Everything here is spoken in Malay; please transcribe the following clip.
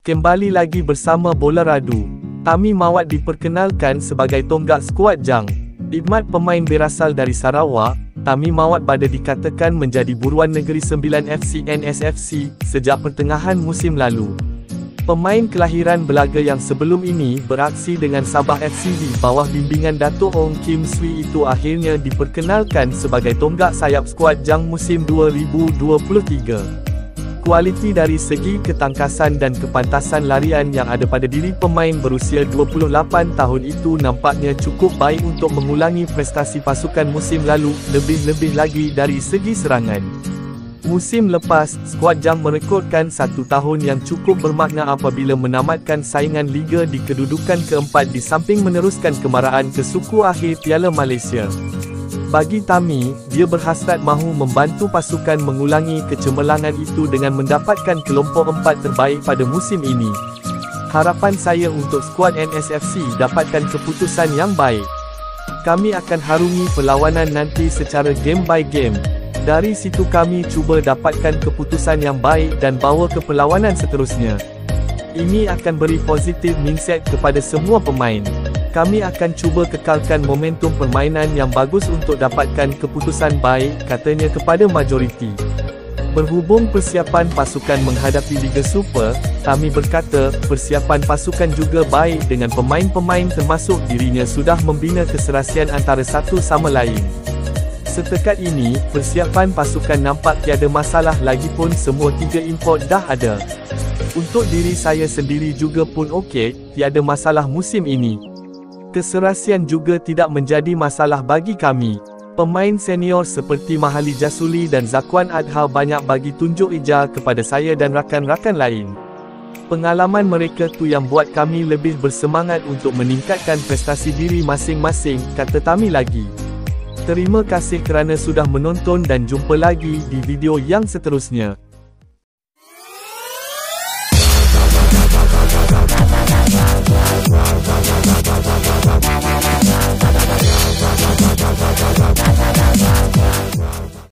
Kembali lagi bersama Bola Radu. Tami Mawat diperkenalkan sebagai tonggak skuad Jang. Khidmat pemain berasal dari Sarawak, Tami Mawat pada dikatakan menjadi buruan Negeri Sembilan FC NSFC sejak pertengahan musim lalu. Pemain kelahiran Belaga yang sebelum ini beraksi dengan Sabah FC di bawah bimbingan Dato' Ong Kim Swee itu akhirnya diperkenalkan sebagai tonggak sayap skuad Jang musim 2023. Kualiti dari segi ketangkasan dan kepantasan larian yang ada pada diri pemain berusia 28 tahun itu nampaknya cukup baik untuk mengulangi prestasi pasukan musim lalu, lebih-lebih lagi dari segi serangan. Musim lepas, skuad Jang merekodkan satu tahun yang cukup bermakna apabila menamatkan saingan Liga di kedudukan keempat di samping meneruskan kemarahan ke suku akhir Piala Malaysia. Bagi Tami, dia berhasrat mahu membantu pasukan mengulangi kecemerlangan itu dengan mendapatkan kelompok empat terbaik pada musim ini. Harapan saya untuk skuad NSFC dapatkan keputusan yang baik. Kami akan harungi perlawanan nanti secara game by game. Dari situ kami cuba dapatkan keputusan yang baik dan bawa ke perlawanan seterusnya. Ini akan beri positif mindset kepada semua pemain. Kami akan cuba kekalkan momentum permainan yang bagus untuk dapatkan keputusan baik, katanya kepada majoriti. Berhubung persiapan pasukan menghadapi Liga Super, Tami berkata, persiapan pasukan juga baik dengan pemain-pemain termasuk dirinya sudah membina keserasian antara satu sama lain. Setakat ini, persiapan pasukan nampak tiada masalah lagipun semua tiga import dah ada. Untuk diri saya sendiri juga pun okey, tiada masalah musim ini. Keserasian juga tidak menjadi masalah bagi kami. Pemain senior seperti Mahali Jasuli dan Zakwan Adha banyak bagi tunjuk ija kepada saya dan rakan-rakan lain. Pengalaman mereka tu yang buat kami lebih bersemangat untuk meningkatkan prestasi diri masing-masing, kata Tami lagi. Terima kasih kerana sudah menonton dan jumpa lagi di video yang seterusnya.